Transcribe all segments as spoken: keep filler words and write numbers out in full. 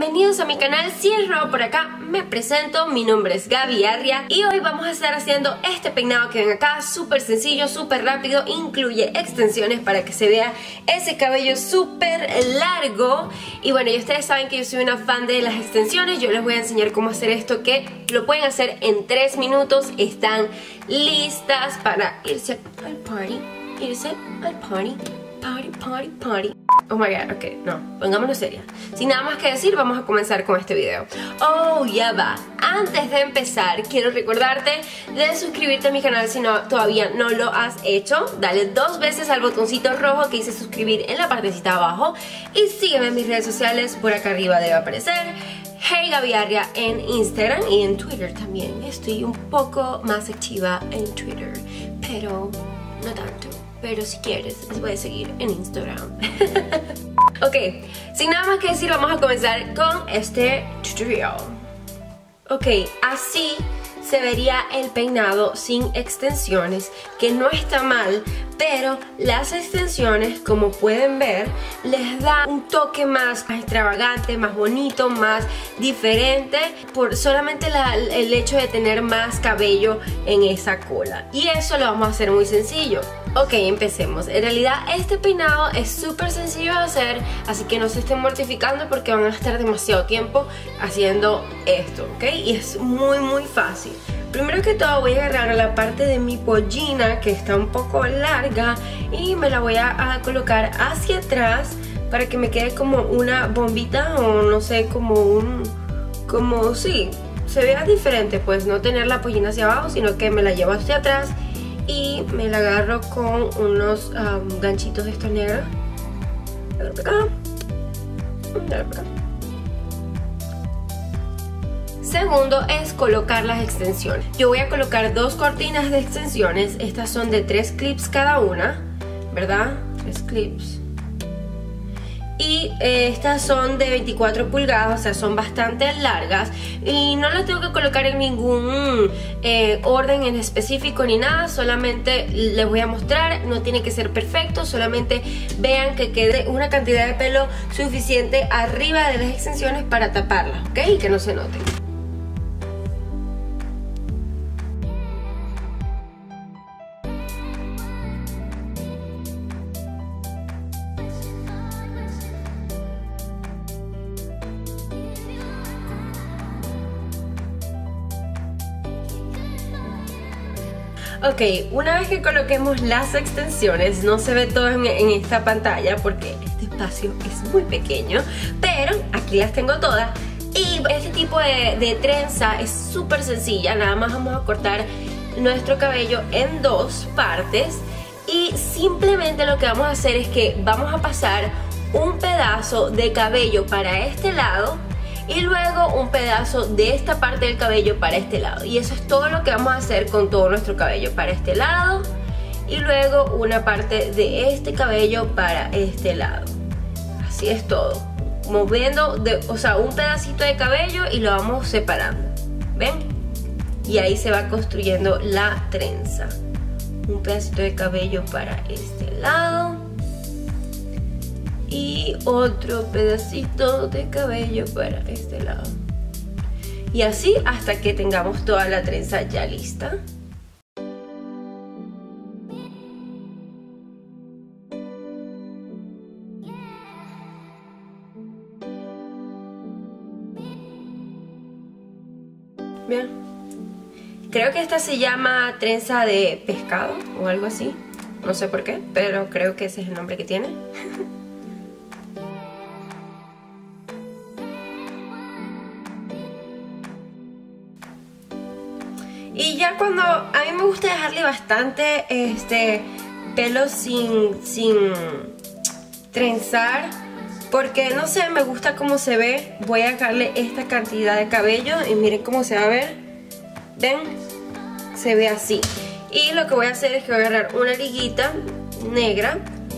bienvenidos a mi canal. Si es nuevo por acá, me presento, mi nombre es Gaby Arria y hoy vamos a estar haciendo este peinado que ven acá, súper sencillo, súper rápido, incluye extensiones para que se vea ese cabello súper largo. Y bueno, y ustedes saben que yo soy una fan de las extensiones, yo les voy a enseñar cómo hacer esto, que lo pueden hacer en tres minutos, están listas para irse al party, irse al party, party, party, party. Oh my god, ok, no, pongámonos seria. Sin nada más que decir, vamos a comenzar con este video. Oh, ya va. Antes de empezar, quiero recordarte de suscribirte a mi canal si no, todavía no lo has hecho. Dale dos veces al botoncito rojo que dice suscribir en la partecita de abajo. Y sígueme en mis redes sociales, por acá arriba debe aparecer Hey Gaby Arria en Instagram y en Twitter también. Estoy un poco más activa en Twitter, pero no tanto. Pero si quieres, les voy a seguir en Instagram. Ok, sin nada más que decir, vamos a comenzar con este tutorial. Ok, así se vería el peinado sin extensiones, que no está mal, pero las extensiones, como pueden ver, les da un toque más extravagante, más bonito, más diferente, por solamente la, el hecho de tener más cabello en esa cola. Y eso lo vamos a hacer muy sencillo. Ok, empecemos. En realidad este peinado es súper sencillo de hacer, así que no se estén mortificando porque van a estar demasiado tiempo haciendo esto, ¿ok? Y es muy muy fácil. Primero que todo voy a agarrar la parte de mi pollina que está un poco larga y me la voy a, a colocar hacia atrás para que me quede como una bombita o no sé, como un... como sí, se vea diferente, pues no tener la pollina hacia abajo, sino que me la llevo hacia atrás. Y me la agarro con unos um, ganchitos de estos negros. Agarro por acá. Agarro por acá. Segundo es colocar las extensiones. Yo voy a colocar dos cortinas de extensiones. Estas son de tres clips cada una, ¿verdad? Tres clips. Y eh, estas son de veinticuatro pulgadas, o sea, son bastante largas. Y no las tengo que colocar en ningún eh, orden en específico ni nada. Solamente les voy a mostrar, no tiene que ser perfecto. Solamente vean que quede una cantidad de pelo suficiente arriba de las extensiones para taparlas, ¿ok? Y que no se noten. Ok, una vez que coloquemos las extensiones, no se ve todo en, en esta pantalla porque este espacio es muy pequeño, pero aquí las tengo todas. Y este tipo de, de trenza es súper sencilla, nada más vamos a cortar nuestro cabello en dos partes. Y simplemente lo que vamos a hacer es que vamos a pasar un pedazo de cabello para este lado y luego un pedazo de esta parte del cabello para este lado. Y eso es todo lo que vamos a hacer con todo nuestro cabello para este lado. Y luego una parte de este cabello para este lado. Así es todo. Moviendo, de, o sea, un pedacito de cabello y lo vamos separando. ¿Ven? Y ahí se va construyendo la trenza. Un pedacito de cabello para este lado. Y otro pedacito de cabello para este lado. Y así hasta que tengamos toda la trenza ya lista. Bien. Creo que esta se llama trenza de pescado o algo así. No sé por qué, pero creo que ese es el nombre que tiene. Y ya cuando a mí me gusta dejarle bastante este pelo sin, sin trenzar, porque no sé, me gusta cómo se ve. Voy a dejarle esta cantidad de cabello y miren cómo se va a ver. ¿Ven? Se ve así. Y lo que voy a hacer es que voy a agarrar una liguita negra.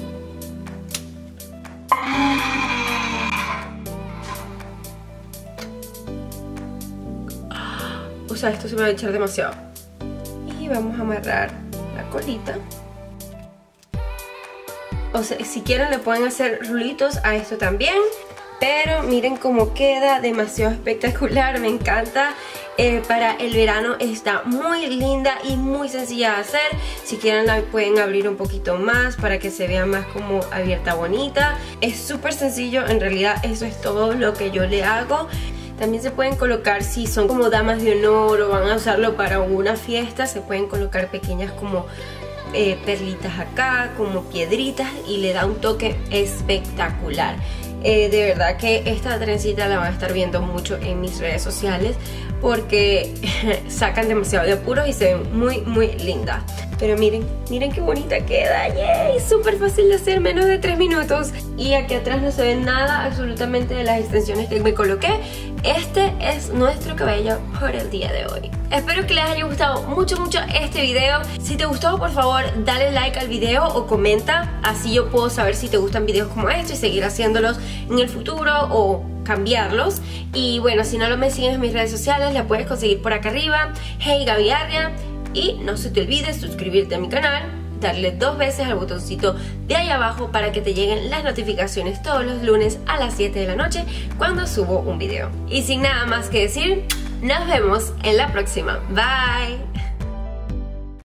O sea, esto se me va a echar demasiado. Y vamos a amarrar la colita. O sea, si quieren le pueden hacer rulitos a esto también. pero miren cómo queda, demasiado espectacular, me encanta. Eh, para el verano está muy linda y muy sencilla de hacer. Si quieren la pueden abrir un poquito más para que se vea más como abierta, bonita. Es súper sencillo, en realidad eso es todo lo que yo le hago. También se pueden colocar, si son como damas de honor o van a usarlo para una fiesta, se pueden colocar pequeñas como eh, perlitas acá, como piedritas, y le da un toque espectacular. Eh, de verdad que esta trencita la van a estar viendo mucho en mis redes sociales porque sacan demasiado de apuros y se ven muy muy lindas. Pero miren, miren qué bonita queda. ¡Yay! Súper fácil de hacer, menos de tres minutos. Y aquí atrás no se ve nada absolutamente de las extensiones que me coloqué. Este es nuestro cabello por el día de hoy. Espero que les haya gustado mucho mucho este video. Si te gustó, por favor dale like al video o comenta, así yo puedo saber si te gustan videos como este y seguir haciéndolos en el futuro o cambiarlos. Y bueno, si no lo me sigues en mis redes sociales, la puedes conseguir por acá arriba, Hey Gaby Arria. Y no se te olvide suscribirte a mi canal, darle dos veces al botoncito de ahí abajo para que te lleguen las notificaciones todos los lunes a las siete de la noche cuando subo un video. Y sin nada más que decir, nos vemos en la próxima. Bye.